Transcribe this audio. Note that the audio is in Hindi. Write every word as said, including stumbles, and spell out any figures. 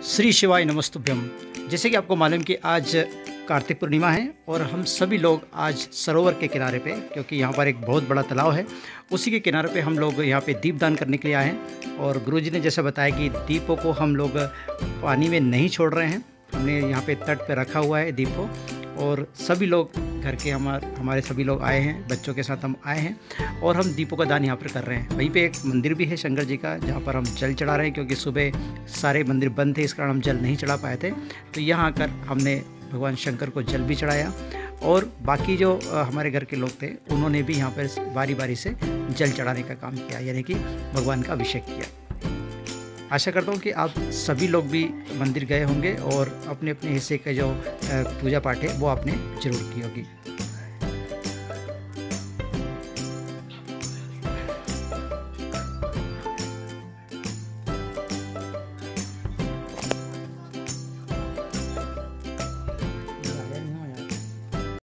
श्री शिवाय नमस्तुभ्यम। जैसे कि आपको मालूम कि आज कार्तिक पूर्णिमा है और हम सभी लोग आज सरोवर के किनारे पे, क्योंकि यहाँ पर एक बहुत बड़ा तालाब है, उसी के किनारे पे हम लोग यहाँ पे दीपदान करने के लिए आए हैं। और गुरुजी ने जैसा बताया कि दीपों को हम लोग पानी में नहीं छोड़ रहे हैं, हमने यहाँ पे तट पे रखा हुआ है दीप को। और सभी लोग घर के हमारे हमारे सभी लोग आए हैं, बच्चों के साथ हम आए हैं और हम दीपों का दान यहाँ पर कर रहे हैं। वहीं पे एक मंदिर भी है शंकर जी का, जहाँ पर हम जल चढ़ा रहे हैं, क्योंकि सुबह सारे मंदिर बंद थे, इस कारण हम जल नहीं चढ़ा पाए थे। तो यहाँ आकर हमने भगवान शंकर को जल भी चढ़ाया और बाकी जो हमारे घर के लोग थे उन्होंने भी यहाँ पर बारी बारी से जल चढ़ाने का काम किया, यानी कि भगवान का अभिषेक किया। आशा करता हूँ कि आप सभी लोग भी मंदिर गए होंगे और अपने अपने हिस्से का जो पूजा पाठ है वो आपने जरूर की होगी।